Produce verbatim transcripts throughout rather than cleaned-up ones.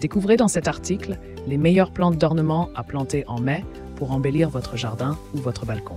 Découvrez dans cet article les meilleures plantes d'ornement à planter en mai pour embellir votre jardin ou votre balcon.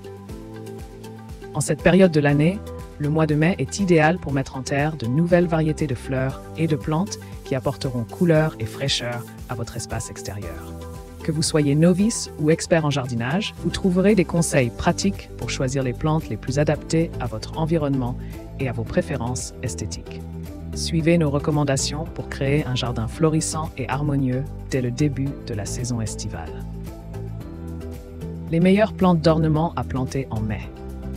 En cette période de l'année, le mois de mai est idéal pour mettre en terre de nouvelles variétés de fleurs et de plantes qui apporteront couleur et fraîcheur à votre espace extérieur. Que vous soyez novice ou expert en jardinage, vous trouverez des conseils pratiques pour choisir les plantes les plus adaptées à votre environnement et à vos préférences esthétiques. Suivez nos recommandations pour créer un jardin florissant et harmonieux dès le début de la saison estivale. Les meilleures plantes d'ornement à planter en mai.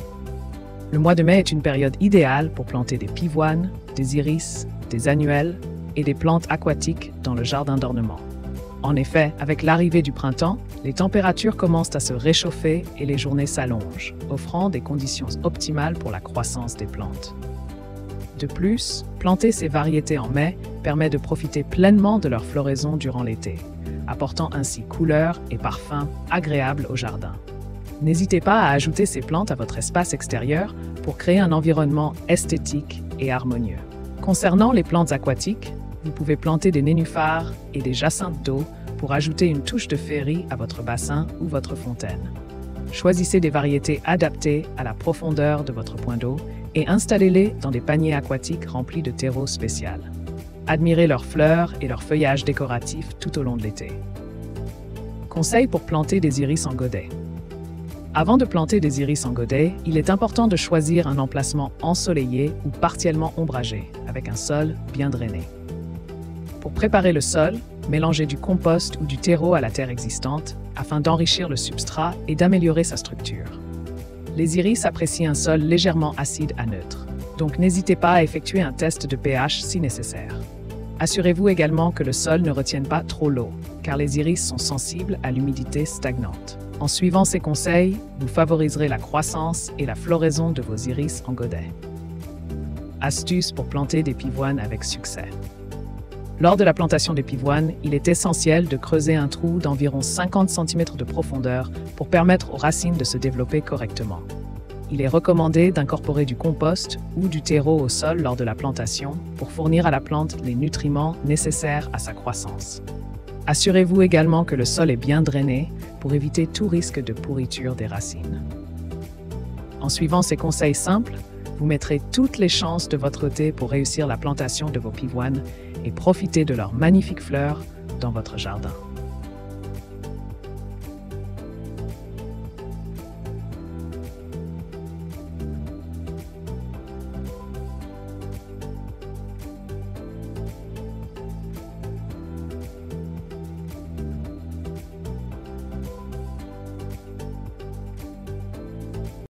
Le mois de mai est une période idéale pour planter des pivoines, des iris, des annuelles et des plantes aquatiques dans le jardin d'ornement. En effet, avec l'arrivée du printemps, les températures commencent à se réchauffer et les journées s'allongent, offrant des conditions optimales pour la croissance des plantes. De plus, planter ces variétés en mai permet de profiter pleinement de leur floraison durant l'été, apportant ainsi couleur et parfum agréables au jardin. N'hésitez pas à ajouter ces plantes à votre espace extérieur pour créer un environnement esthétique et harmonieux. Concernant les plantes aquatiques, vous pouvez planter des nénuphars et des jacinthes d'eau pour ajouter une touche de féerie à votre bassin ou votre fontaine. Choisissez des variétés adaptées à la profondeur de votre point d'eau et installez-les dans des paniers aquatiques remplis de terreau spécial. Admirez leurs fleurs et leur feuillage décoratif tout au long de l'été. Conseil pour planter des iris en godet. Avant de planter des iris en godet, il est important de choisir un emplacement ensoleillé ou partiellement ombragé, avec un sol bien drainé. Pour préparer le sol, mélangez du compost ou du terreau à la terre existante afin d'enrichir le substrat et d'améliorer sa structure. Les iris apprécient un sol légèrement acide à neutre, donc n'hésitez pas à effectuer un test de pH si nécessaire. Assurez-vous également que le sol ne retienne pas trop l'eau, car les iris sont sensibles à l'humidité stagnante. En suivant ces conseils, vous favoriserez la croissance et la floraison de vos iris en godet. Astuces pour planter des pivoines avec succès. Lors de la plantation des pivoines, il est essentiel de creuser un trou d'environ cinquante centimètres de profondeur pour permettre aux racines de se développer correctement. Il est recommandé d'incorporer du compost ou du terreau au sol lors de la plantation pour fournir à la plante les nutriments nécessaires à sa croissance. Assurez-vous également que le sol est bien drainé pour éviter tout risque de pourriture des racines. En suivant ces conseils simples, vous mettrez toutes les chances de votre côté pour réussir la plantation de vos pivoines et profiter de leurs magnifiques fleurs dans votre jardin.